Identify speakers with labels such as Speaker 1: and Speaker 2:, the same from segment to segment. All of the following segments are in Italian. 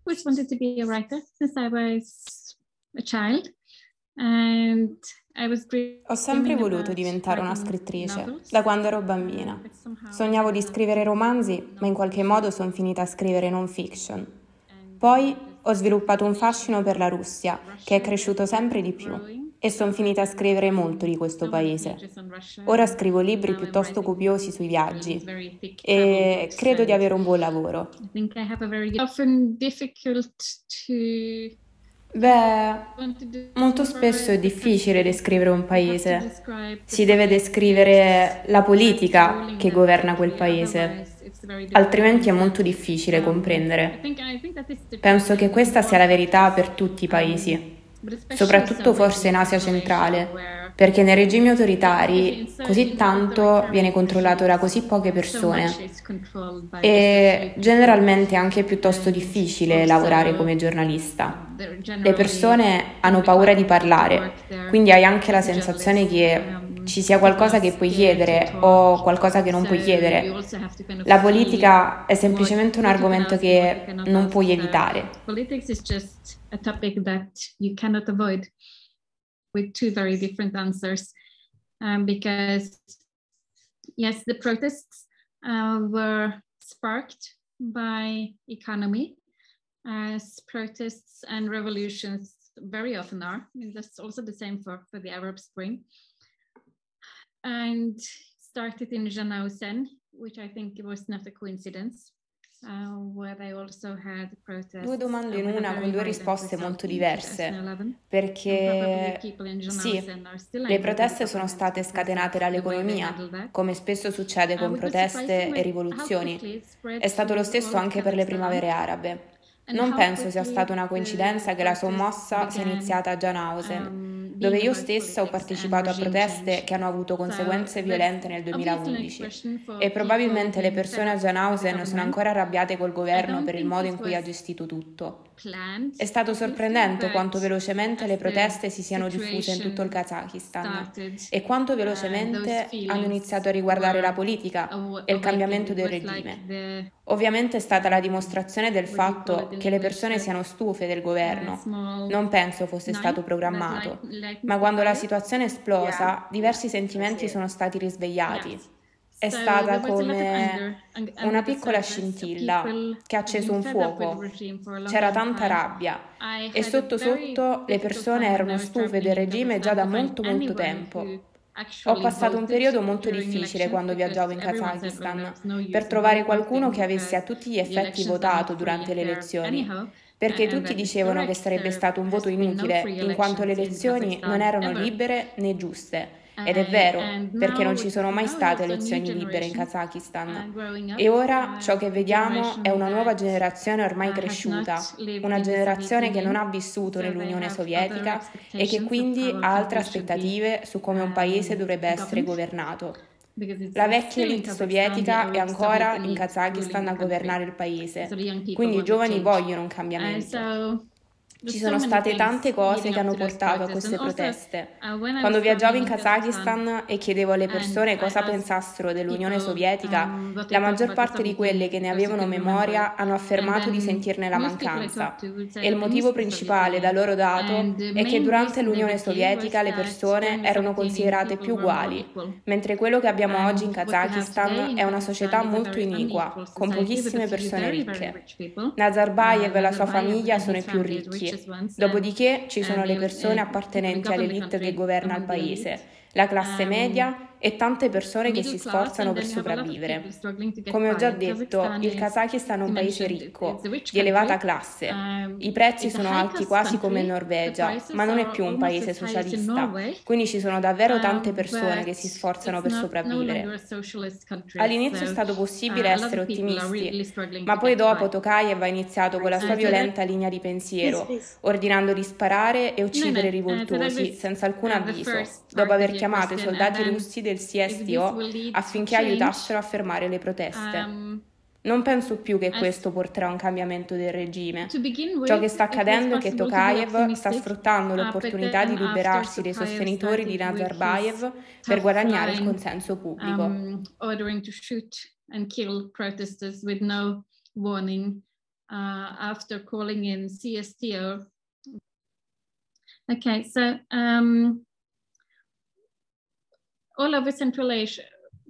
Speaker 1: always wanted to be a writer since I was a child. And
Speaker 2: Ho sempre voluto diventare una scrittrice, da quando ero bambina. Sognavo di scrivere romanzi, ma in qualche modo sono finita a scrivere non fiction. Poi ho sviluppato un fascino per la Russia, che è cresciuto sempre di più, e sono finita a scrivere molto di questo paese. Ora scrivo libri piuttosto copiosi sui viaggi e credo di avere un buon lavoro. Beh, molto spesso è difficile descrivere un paese. Si deve descrivere la politica che governa quel paese, altrimenti è molto difficile comprendere. Penso che questa sia la verità per tutti i paesi, soprattutto forse in Asia centrale, perché nei regimi autoritari così tanto viene controllato da così poche persone e generalmente è anche piuttosto difficile lavorare come giornalista. Le persone hanno paura di parlare, quindi hai anche la sensazione che ci sia qualcosa che puoi chiedere o qualcosa che non puoi chiedere. La politica è semplicemente un argomento che non puoi evitare.
Speaker 1: A topic that you cannot avoid, with two very different answers, because yes, the protests were sparked by economy, as protests and revolutions very often are. I mean, that's also the same for the Arab Spring, and started in Zhanaozen, which I think was not a coincidence.
Speaker 2: Due domande in una con due risposte molto diverse, perché sì, le proteste sono state scatenate dall'economia, come spesso succede con proteste e rivoluzioni. È stato lo stesso anche per le primavere arabe. Non penso sia stata una coincidenza che la sommossa sia iniziata a Zhanaozen, dove io stessa ho partecipato a proteste che hanno avuto conseguenze violente nel 2011 e probabilmente le persone a Zhanaozen sono ancora arrabbiate col governo per il modo in cui ha gestito tutto. È stato sorprendente quanto velocemente le proteste si siano diffuse in tutto il Kazakistan e quanto velocemente hanno iniziato a riguardare la politica e il cambiamento del regime. Ovviamente è stata la dimostrazione del fatto che le persone siano stufe del governo. Non penso fosse stato programmato, ma quando la situazione è esplosa, diversi sentimenti sono stati risvegliati. È stata come una piccola scintilla che ha acceso un fuoco. C'era tanta rabbia e sotto sotto le persone erano stufe del regime già da molto tempo. Ho passato un periodo molto difficile quando viaggiavo in Kazakistan per trovare qualcuno che avesse a tutti gli effetti votato durante le elezioni, perché tutti dicevano che sarebbe stato un voto inutile in quanto le elezioni non erano libere né giuste. Ed è vero, perché non ci sono mai state elezioni libere in Kazakistan. E ora ciò che vediamo è una nuova generazione ormai cresciuta, una generazione che non ha vissuto nell'Unione Sovietica e che quindi ha altre aspettative su come un paese dovrebbe essere governato. La vecchia elite sovietica è ancora in Kazakistan a governare il paese, quindi i giovani vogliono un cambiamento. Ci sono state tante cose che hanno portato a queste proteste. Quando viaggiavo in Kazakistan e chiedevo alle persone cosa pensassero dell'Unione Sovietica, la maggior parte di quelle che ne avevano memoria hanno affermato di sentirne la mancanza. E il motivo principale da loro dato è che durante l'Unione Sovietica le persone erano considerate più uguali, mentre quello che abbiamo oggi in Kazakistan è una società molto iniqua, con pochissime persone ricche. Nazarbayev e la sua famiglia sono i più ricchi. Dopodiché ci sono le persone appartenenti all'elite che governa il paese, la classe media e tante persone che si sforzano per sopravvivere. Come ho già detto, il Kazakistan è un paese ricco, di elevata classe. I prezzi sono alti quasi come in Norvegia, ma non è più un paese socialista, quindi ci sono davvero tante persone che si sforzano per sopravvivere. All'inizio è stato possibile essere ottimisti, ma poi dopo Tokayev ha iniziato con la sua violenta linea di pensiero, ordinando di sparare e uccidere i rivoltosi senza alcun avviso, dopo aver chiamato i soldati russi del CSTO affinché aiutassero a fermare le proteste. Non penso più che questo porterà a un cambiamento del regime. Ciò che sta accadendo è che Tokayev sta sfruttando l'opportunità di liberarsi dei sostenitori di Nazarbayev per guadagnare il consenso pubblico.
Speaker 1: after calling in CSTO. Okay, so all over Central Asia,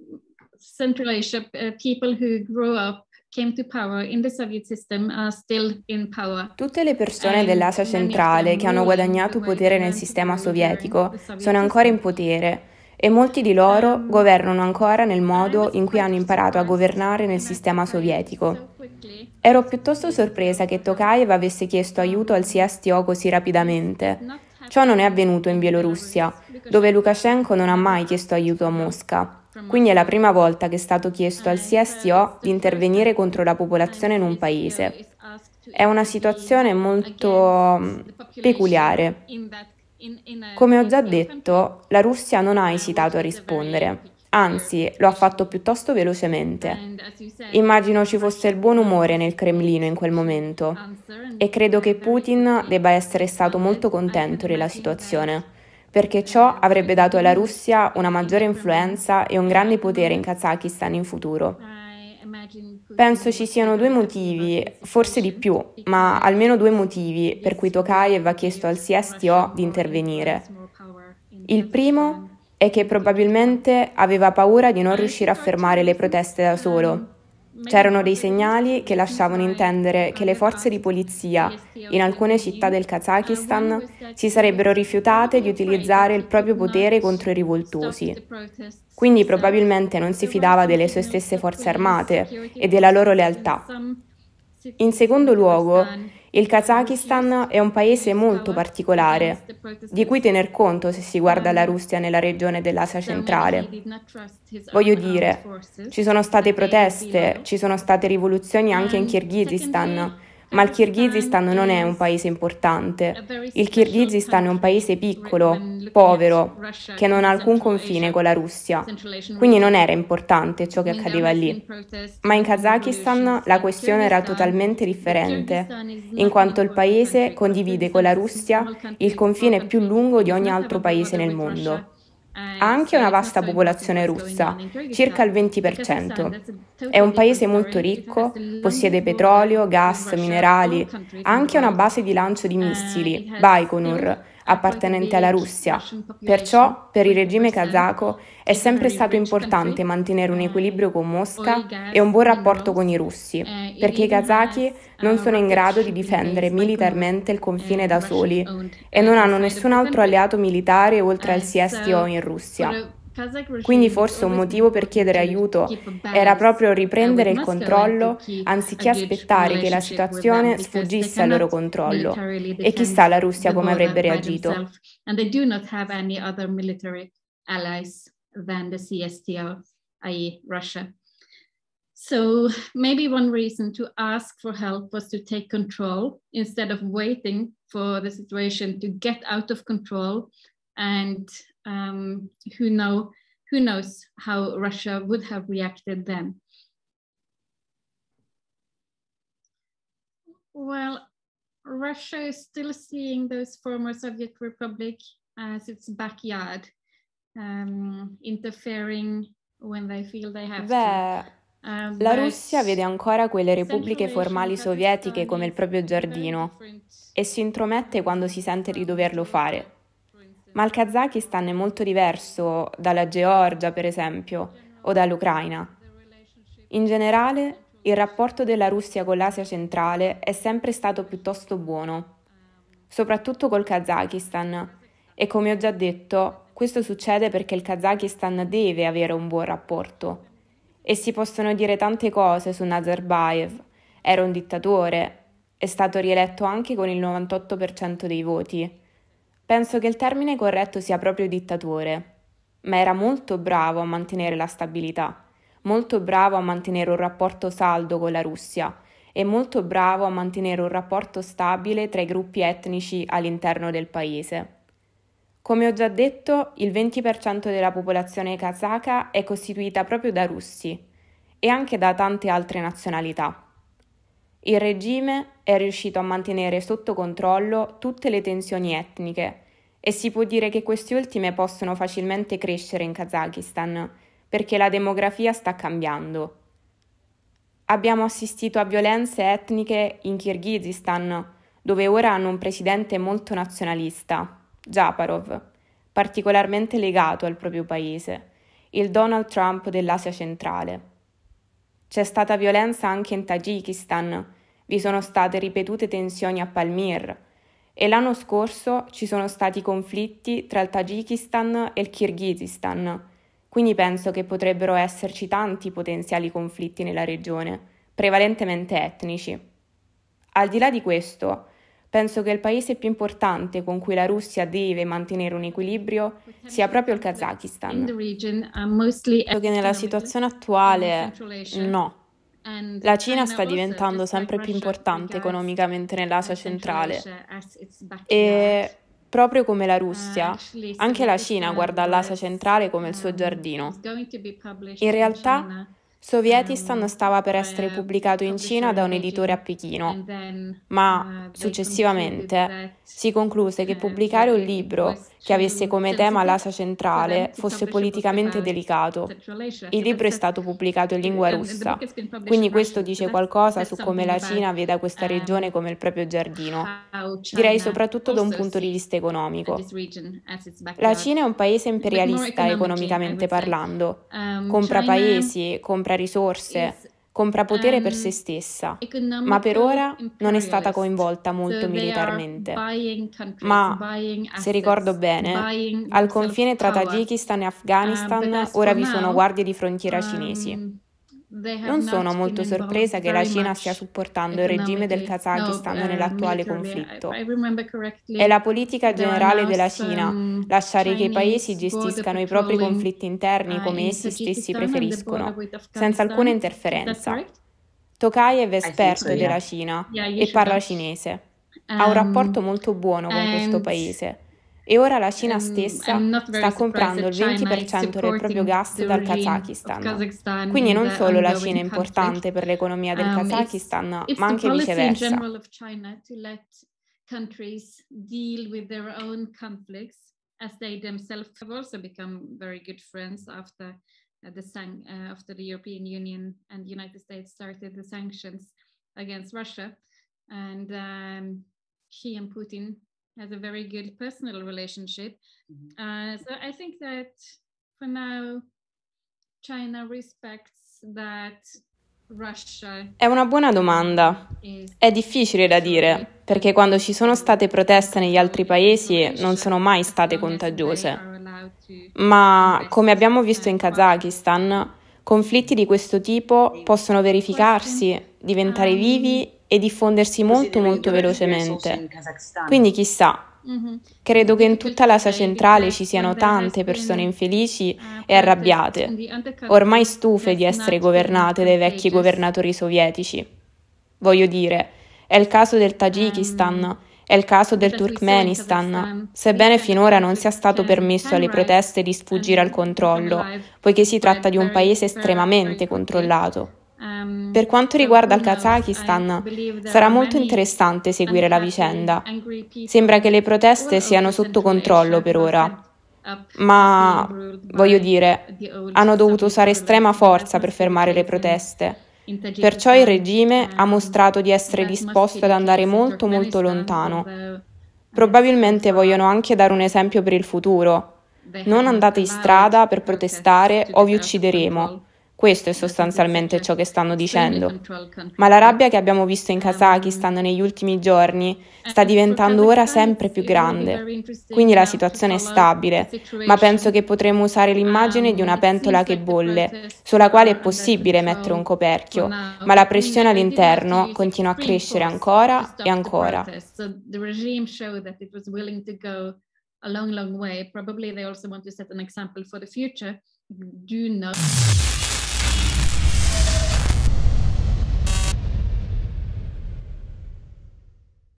Speaker 1: people who grew up, came to power in the Soviet system are still in power.
Speaker 2: Tutte le persone dell'Asia centrale che hanno guadagnato potere nel sistema sovietico sono ancora in potere e molti di loro governano ancora nel modo in cui hanno imparato a governare nel sistema sovietico. Ero piuttosto sorpresa che Tokayev avesse chiesto aiuto al CSTO così rapidamente. Ciò non è avvenuto in Bielorussia, dove Lukashenko non ha mai chiesto aiuto a Mosca. Quindi è la prima volta che è stato chiesto al CSTO di intervenire contro la popolazione in un paese. È una situazione molto peculiare. Come ho già detto, la Russia non ha esitato a rispondere, anzi lo ha fatto piuttosto velocemente. Immagino ci fosse il buon umore nel Cremlino in quel momento e credo che Putin debba essere stato molto contento della situazione, perché ciò avrebbe dato alla Russia una maggiore influenza e un grande potere in Kazakistan in futuro. Penso ci siano due motivi, forse di più, ma almeno due motivi per cui Tokayev ha chiesto al CSTO di intervenire. Il primo è che probabilmente aveva paura di non riuscire a fermare le proteste da solo. C'erano dei segnali che lasciavano intendere che le forze di polizia in alcune città del Kazakistan si sarebbero rifiutate di utilizzare il proprio potere contro i rivoltosi. Quindi probabilmente non si fidava delle sue stesse forze armate e della loro lealtà. In secondo luogo, il Kazakistan è un paese molto particolare, di cui tener conto se si guarda la Russia nella regione dell'Asia centrale. Voglio dire, ci sono state proteste, ci sono state rivoluzioni anche in Kirghizistan, ma il Kirghizistan non è un paese importante. Il Kirghizistan è un paese piccolo, povero, che non ha alcun confine con la Russia, quindi non era importante ciò che accadeva lì. Ma in Kazakistan la questione era totalmente differente, in quanto il paese condivide con la Russia il confine più lungo di ogni altro paese nel mondo. Ha anche una vasta popolazione russa, circa il 20%. È un paese molto ricco, possiede petrolio, gas, minerali, ha anche una base di lancio di missili, Baikonur, appartenente alla Russia. Perciò, per il regime kazako, è sempre stato importante mantenere un equilibrio con Mosca e un buon rapporto con i russi, perché i kazaki non sono in grado di difendere militarmente il confine da soli e non hanno nessun altro alleato militare oltre al CSTO in Russia. Quindi forse un motivo per chiedere aiuto era proprio riprendere il controllo anziché aspettare che la situazione sfuggisse al loro controllo. E chissà la Russia come avrebbe reagito.
Speaker 1: So maybe one reason to ask for help was to take control instead of waiting for the situation to get out of control. And who knows how Russia would have reacted then. Well, Russia is still seeing those former Soviet republics as its backyard, interfering when they feel they have to.
Speaker 2: La Russia vede ancora quelle repubbliche formali sovietiche come il proprio giardino e si intromette quando si sente di doverlo fare. Ma il Kazakistan è molto diverso dalla Georgia, per esempio, o dall'Ucraina. In generale, il rapporto della Russia con l'Asia centrale è sempre stato piuttosto buono, soprattutto col Kazakistan. E come ho già detto, questo succede perché il Kazakistan deve avere un buon rapporto. E si possono dire tante cose su Nazarbayev. Era un dittatore, è stato rieletto anche con il 98% dei voti. Penso che il termine corretto sia proprio dittatore, ma era molto bravo a mantenere la stabilità, molto bravo a mantenere un rapporto saldo con la Russia e molto bravo a mantenere un rapporto stabile tra i gruppi etnici all'interno del paese. Come ho già detto, il 20% della popolazione kazaka è costituita proprio da russi e anche da tante altre nazionalità. Il regime è riuscito a mantenere sotto controllo tutte le tensioni etniche e si può dire che queste ultime possono facilmente crescere in Kazakistan perché la demografia sta cambiando. Abbiamo assistito a violenze etniche in Kirghizistan, dove ora hanno un presidente molto nazionalista, Japarov, particolarmente legato al proprio paese, il Donald Trump dell'Asia centrale. C'è stata violenza anche in Tagikistan, vi sono state ripetute tensioni a Palmyr e l'anno scorso ci sono stati conflitti tra il Tagikistan e il Kirghizistan, quindi penso che potrebbero esserci tanti potenziali conflitti nella regione, prevalentemente etnici. Al di là di questo, penso che il paese più importante con cui la Russia deve mantenere un equilibrio sia proprio il Kazakistan. Penso che nella situazione attuale no. La Cina sta diventando sempre più importante economicamente nell'Asia centrale e proprio come la Russia, anche la Cina guarda all'Asia centrale come il suo giardino. In realtà, Sovietistan stava per essere pubblicato in Cina da un editore a Pechino, ma successivamente si concluse che pubblicare un libro che avesse come tema l'Asia centrale fosse politicamente delicato. Il libro è stato pubblicato in lingua russa, quindi questo dice qualcosa su come la Cina veda questa regione come il proprio giardino, direi soprattutto da un punto di vista economico. La Cina è un paese imperialista economicamente parlando, compra paesi, compra risorse, compra potere per se stessa, ma per ora non è stata coinvolta molto militarmente. Ma, se ricordo bene, al confine tra Tagikistan e Afghanistan ora vi sono guardie di frontiera cinesi. Non sono molto sorpresa che la Cina stia supportando il regime del Kazakistan nell'attuale conflitto. È la politica generale della Cina lasciare che i paesi gestiscano i propri conflitti interni come essi stessi preferiscono, senza alcuna interferenza. Tokayev è esperto della Cina e parla cinese. Ha un rapporto molto buono con questo paese. E ora la Cina stessa sta comprando il 20% del proprio gas dal Kazakistan. Quindi non solo la Cina è importante per l'economia del Kazakistan, ma anche viceversa.
Speaker 1: As they themselves have also become very good friends after the European Union and the United States started the sanctions against Russia, and he and Putin has a very good personal relationship. So I think that for now, China respects that Russia.
Speaker 2: È una buona domanda. È difficile da dire, perché quando ci sono state proteste negli altri paesi non sono mai state contagiose. Ma, come abbiamo visto in Kazakistan, conflitti di questo tipo possono verificarsi, diventare vivi e diffondersi molto molto velocemente. Quindi chissà, credo che in tutta l'Asia centrale ci siano tante persone infelici e arrabbiate, ormai stufe di essere governate dai vecchi governatori sovietici. Voglio dire, è il caso del Tagikistan, è il caso del Turkmenistan, sebbene finora non sia stato permesso alle proteste di sfuggire al controllo, poiché si tratta di un paese estremamente controllato. Per quanto riguarda il Kazakistan, sarà molto interessante seguire la vicenda. Sembra che le proteste siano sotto controllo per ora, ma, voglio dire, hanno dovuto usare estrema forza per fermare le proteste. Perciò il regime ha mostrato di essere disposto ad andare molto molto lontano. Probabilmente vogliono anche dare un esempio per il futuro. Non andate in strada per protestare o vi uccideremo. Questo è sostanzialmente ciò che stanno dicendo. Ma la rabbia che abbiamo visto in Kazakistan negli ultimi giorni sta diventando ora sempre più grande. Quindi la situazione è stabile, ma penso che potremo usare l'immagine di una pentola che bolle, sulla quale è possibile mettere un coperchio, ma la pressione all'interno continua a crescere ancora e ancora.
Speaker 1: A long way. Probably they also want to set an example for the future. Do not